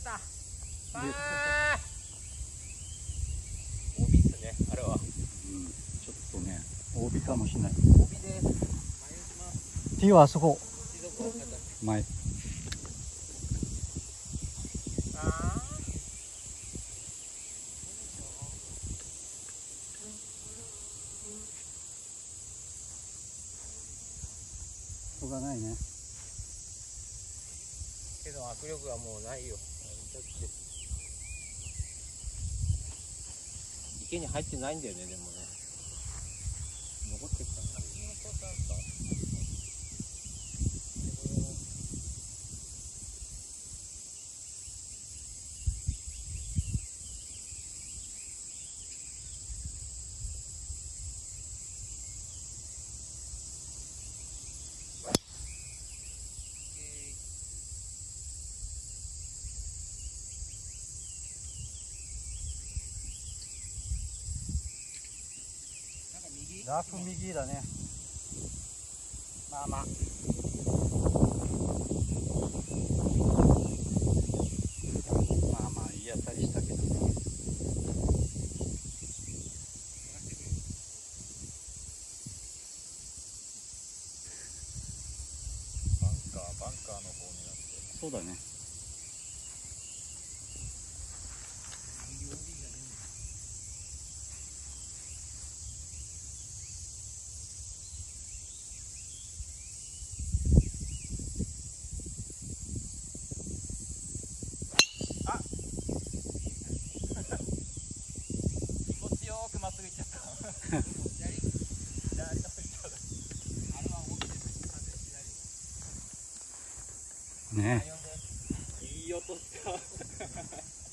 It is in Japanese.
た。帯っすね、あれは。 ちょっとね、帯かもしれない。 帯です。 T はあそこ。前。人がないね。 けど握力はもうないよ。だって池に入ってないんだよね、でもね。残ってきたんだ。 ラフ右だね。まあまあ。まあまあいい当たりしたけどね。 バンカーの方になって。 そうだね。 まっすぐ行っちゃった。 ね。 いい音した。